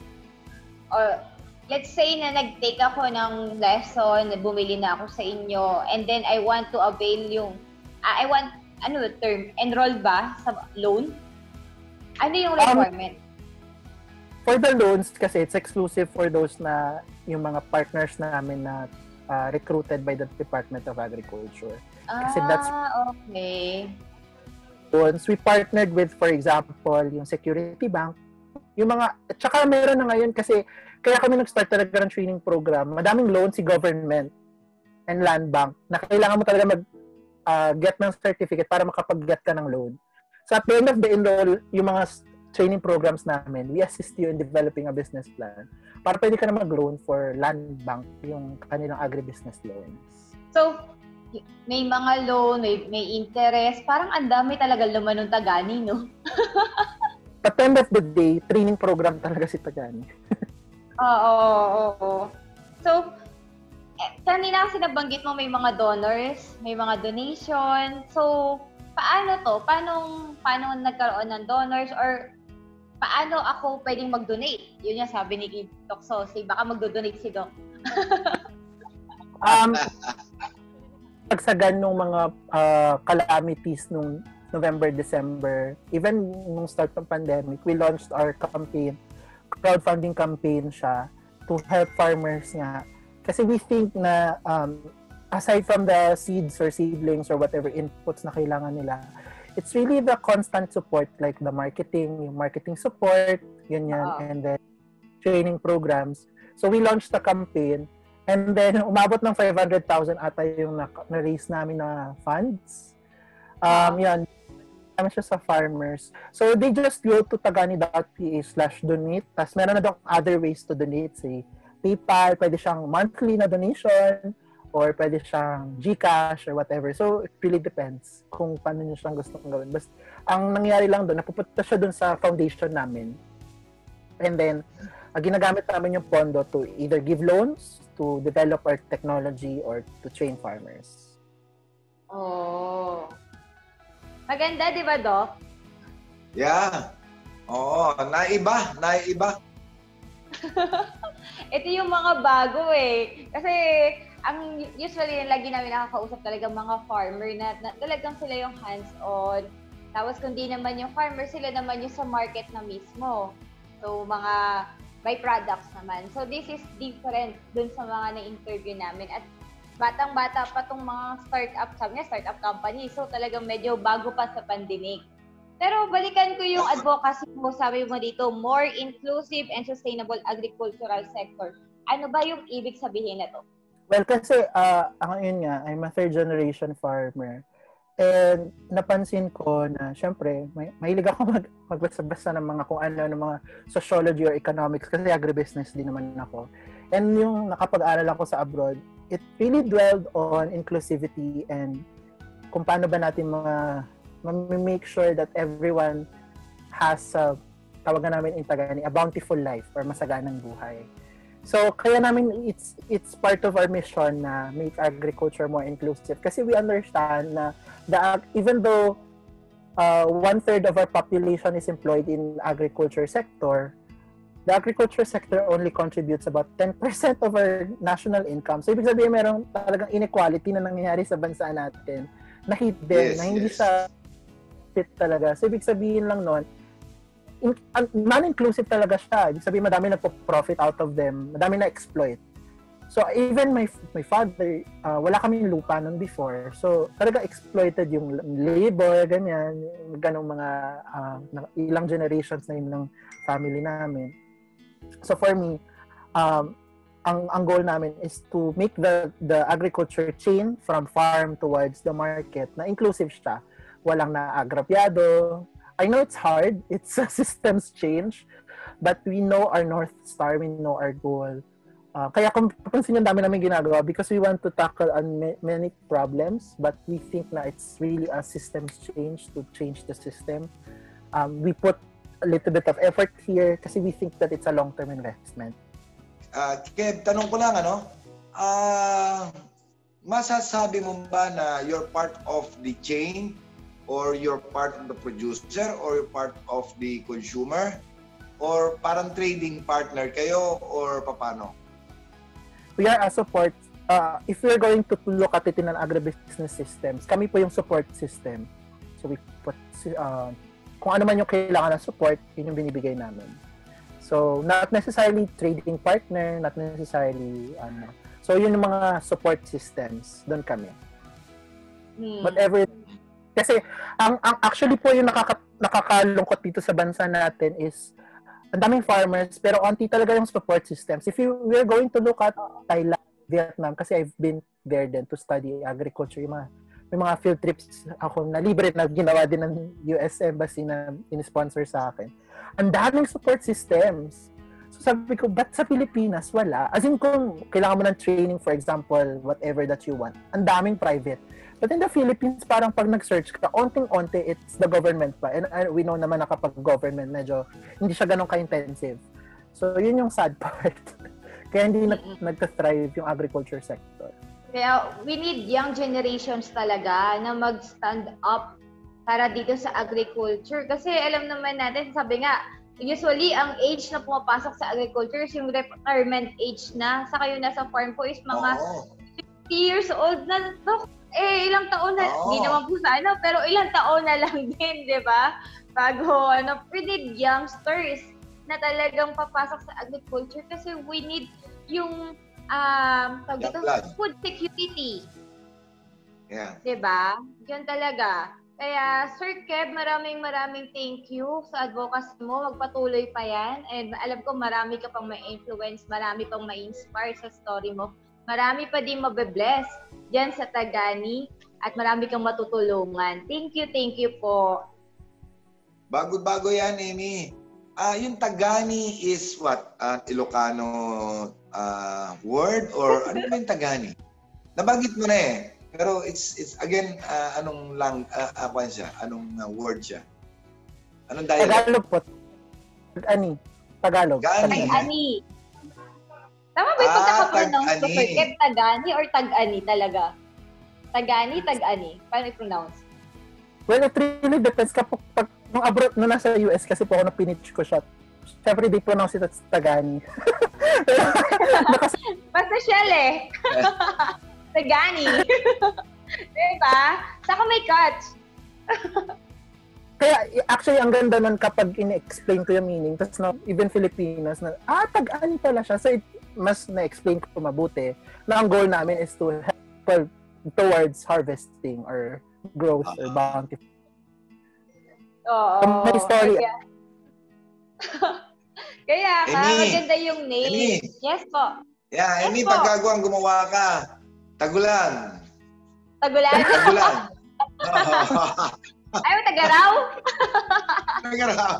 Or, let's say na nag-take ako ng lesson, bumili na ako sa inyo, and then I want to avail yung, uh, I want, ano term, enroll ba sa loan? Ano yung requirement? Um, for the loans, kasi it's exclusive for those na yung mga partners namin na uh, recruited by the Department of Agriculture. Kasi ah, that's okay. Loans. We partnered with, for example, yung Security Bank. Yung mga, tsaka meron na ngayon kasi, kaya kami nag-start talaga ng training program. Madaming loans si government and land bank na kailangan mo talaga mag Uh, get ng certificate para makapag-get ka ng loan. So at the end of the enroll, yung mga training programs namin, we assist you in developing a business plan para pwede ka na mag-loan for land bank, yung kanilang agribusiness loans. So, may mga loan, may, may interest, parang ang dami talaga laman ng Tagani, no? At the end of the day, training program talaga si Tagani. Oo, oo, oo. So, kanina kasi nabanggit mo may mga donors, may mga donation. So, paano to? Paano, paano nagkaroon ng donors? Or paano ako pwedeng mag-donate? Yun yung sabi ni Doc Sosi. Baka mag-donate si Doc. um, pagsagan nung mga uh, calamities nung November, December, even nung start ng pandemic, we launched our campaign, crowdfunding campaign siya to help farmers nga. Kasi we think na um, aside from the seeds or seedlings or whatever inputs na kailangan nila, it's really the constant support like the marketing, yung marketing support, ganyan, uh-huh. and then training programs. So we launched the campaign and then umabot ng five hundred thousand ata yung na-raise namin na funds. Um, uh-huh. Yan, namin siya sa farmers. So they just go to tagani.pa slash donate. Tapos meron na daw other ways to donate, say, PayPal, pwede siyang monthly na donation, or pwede siyang GCash or whatever. So, it really depends kung paano niyo siyang gusto kong gawin. Basta, ang nangyari lang doon, napupunta siya doon sa foundation namin. And then, uh, ginagamit namin yung pondo to either give loans, to develop our technology, or to train farmers. Oh. Maganda, di ba, Doc? Yeah. Oo, naiba, naiba. Ito yung mga bago eh. Kasi ang usually yung lagi namin nakakausap talaga mga farmer na, na talagang sila yung hands-on. Tapos kung di naman yung farmer, sila naman yung sa market na mismo. So, mga byproducts naman. So, this is different dun sa mga na-interview namin. At batang-bata pa tong mga startup, sabi nga, startup company. So, talagang medyo bago pa sa pandemic. Pero balikan ko yung advocacy mo, sabi mo dito, more inclusive and sustainable agricultural sector. Ano ba yung ibig sabihin na to? Well, kasi uh, ako yun nga, I'm a third generation farmer. And napansin ko na, syempre, may, mahilig ako mag, magbasa-basa ng mga kung ano, ng mga sociology or economics kasi agribusiness din naman ako. And yung nakapag-aral ako sa abroad, it really dwelled on inclusivity and kung paano ba natin mga ma-make sure that everyone has, uh, tawagan namin in Tagalog, a bountiful life or masaganang buhay. So, kaya namin, it's it's part of our mission na make agriculture more inclusive. Kasi we understand na the, even though uh, one-third of our population is employed in agriculture sector, the agriculture sector only contributes about ten percent of our national income. So, ibig sabihin, merong talagang inequality na nangyayari sa bansa natin na hidden, yes, na hindi yes. sa fit talaga. So, ibig sabihin lang nun, In, uh, non-inclusive talaga siya. Ibig sabihin, madami nagpo-profit out of them. Madami na-exploit. So, even my my father, uh, wala kaming lupa nun before. So, talaga exploited yung labor, ganyan. Ganong mga uh, ilang generations na yun ng family namin. So, for me, um, ang, ang goal namin is to make the, the agriculture chain from farm towards the market na inclusive siya. Walang na-agrabyado. I know it's hard. It's a systems change. But we know our North Star. We know our goal. Uh, kaya kung papansin yung dami namin ginagawa because we want to tackle on many problems but we think na it's really a systems change to change the system. Um, we put a little bit of effort here kasi we think that it's a long-term investment. Uh, Kev, tanong ko lang, ano? Uh, masasabi mo ba na you're part of the chain or you're part of the producer or you're part of the consumer or parang trading partner kayo or paano? We are a support. Uh, if we're going to look at it in an agribusiness systems, kami po yung support system. So we put, uh, kung ano man yung kailangan ng support, yun yung binibigay namin. So not necessarily trading partner, not necessarily, ano. So yun yung mga support systems, doon kami. Hmm. But every Kasi ang, ang actually po yung nakaka, nakakalungkot dito sa bansa natin is ang daming farmers pero onti talaga yung support systems. If you we're going to look at Thailand, Vietnam, kasi I've been there then to study agriculture, yung mga, may mga field trips ako na libre na ginawa din ng U S Embassy na in-sponsor sa akin. Ang daming support systems. So sabi ko, ba't sa Pilipinas wala? As in kung kailangan mo ng training, for example, whatever that you want, ang daming private. But in the Philippines, parang pag nag-search ka, onting-onti, it's the government pa. And uh, we know naman na kapag government, medyo hindi siya ganun ka-intensive. So, yun yung sad part. Kaya hindi nag- nag-thrive yung agriculture sector. Kaya we need young generations talaga na mag-stand up para dito sa agriculture. Kasi alam naman natin, sabi nga, usually, ang age na pumapasok sa agriculture is yung retirement age na. Sa kayo nasa farm po is mga oh. fifty years old na. No? Eh, ilang taon na, hindi oh. naman po sana, pero ilang taon na lang din, di ba? Bago, ano, we need youngsters na talagang papasok sa agriculture kasi we need yung um, tawag dito, food security. Yeah. Di ba? Yun talaga. Kaya, Sir Kev, maraming maraming thank you sa advocacy mo. Magpatuloy pa yan. And alam ko marami ka pang ma-influence, marami pang ma-inspire sa story mo. Marami pa din mabe-bless dyan sa Tagani at marami kang matutulungan. Thank you, thank you po. Bago-bago yan, Amy. Uh, yung Tagani is what? Uh, Ilocano uh, word or ano ba yung Tagani? Nabanggit mo na eh. Pero it's it's again, uh, anong lang, uh, uh, siya? Anong uh, word siya? Anong dialect? Tagalog po. Tagani. Tagalog. Tagani. Tama ba yung ah, pagkaka-pronounce ko, Sir Kev? Tagani or Tag-ani talaga? Tagani, Tag-ani. Paano i-pronounce? Well, it really depends. Kapag pag, nung abroad, nung nasa U S, kasi po ako na pinitch ko siya, syempre di pronounce it as Tagani. Pasosyal eh. Tagani. Diba? Saka may catch. Kaya actually ang ganda nun kapag in-explain ko yung meaning, tapos no, even Filipinos na, ah, Tagani pala siya. So it, mas na-explain ko mabuti na ang goal namin is to help towards harvesting or growth uh-huh. or bounty. Oo. May story. Kaya, kaya ka, Amy, maganda yung name. Amy. Yes po. Yeah, Yes Amy, po. pagkagawang gumawa ka, tagulan. Tagulan? Tagulan. Ay, tagaraw? Tagaraw.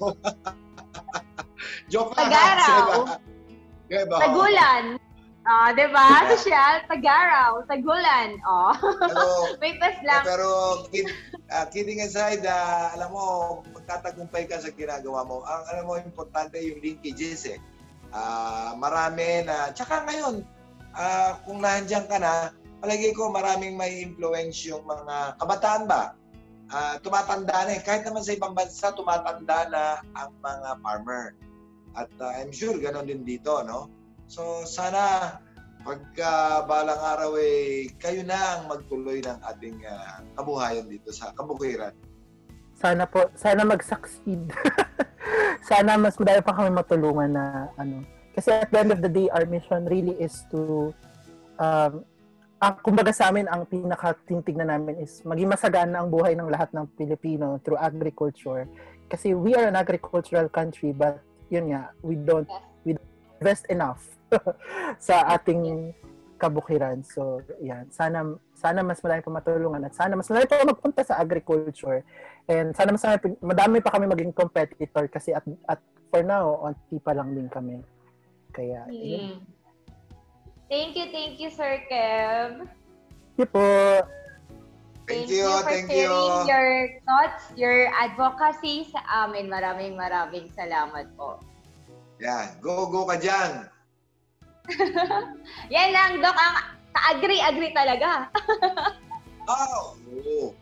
Joke lang. Tagaraw. Diba? Tagulan. Oh, diba? Social, tagaraw, tagulan. Oh. Pero, may pas lang. Pero, kid, uh, kidding aside, uh, alam mo, magtatagumpay ka sa ginagawa mo. Ang alam mo, importante yung linkages eh. Uh, marami na, tsaka ngayon, uh, kung nandiyan ka na, palagi ko maraming may influence yung mga kabataan ba? Uh, tumatanda na eh. Kahit naman sa ibang bansa, tumatanda na ang mga farmer. At uh, I'm sure ganoon din dito, no? So sana pagka balang araw eh, kayo na ang magtuloy ng ating uh, kabuhayan dito sa kabukiran. Sana po, sana mag-succeed. Sana mas madami pa kami matulungan na ano. Kasi at the end of the day, our mission really is to um, ang kumbaga sa amin, ang pinaka-tintignan namin is maging masagana ang buhay ng lahat ng Pilipino through agriculture. Kasi we are an agricultural country, but yun nga, we don't, we don't invest enough sa ating kabukiran. So, yan. Sana, sana mas marami pa matulungan at sana mas marami pa magpunta sa agriculture. And sana mas marami, madami pa kami maging competitor kasi at, at for now, onti pa lang din kami. Kaya, hmm. yun. Thank you, thank you, Sir Kev. Thank you po. Thank, Thank you, you for thank sharing you. your thoughts, your advocacy sa amin. Maraming maraming salamat po. Yeah, go, go ka dyan. Yan lang, Doc. Ang ka-agree-agree talaga. Oh! oh.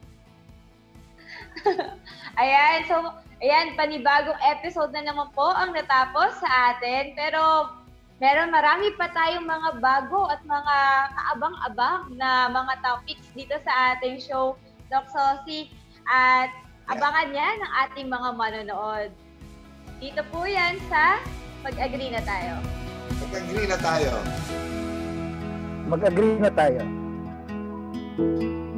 Ayan, so, ayan, panibagong episode na naman po ang natapos sa atin. Pero, meron marami pa tayong mga bago at mga kaabang-abang na mga topics dito sa ating show, Doc Sosie. At abangan yan ng ating mga manonood. Dito po yan sa Mag-Agree na Tayo. Mag-agree na tayo. Mag-agree na tayo.